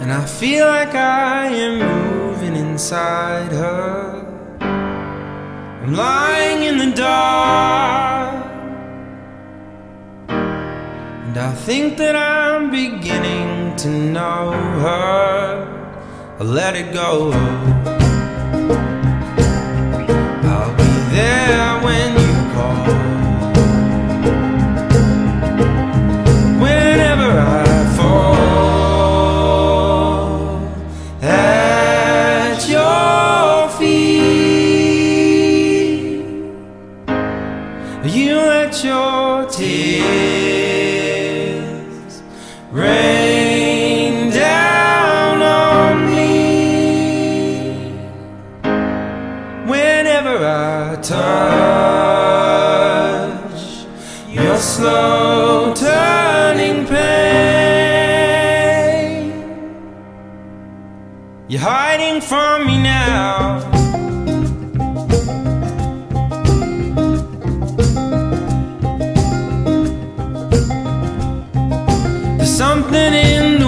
and I feel like I am moving inside her. I'm lying in the dark, and I think that I'm beginning to know her. I'll let it go. I'll be there when you call. Whenever I fall at your feet, you let your tears rain down on me. Whenever I touch your slow turning pain, you're hiding from me now. There's something in the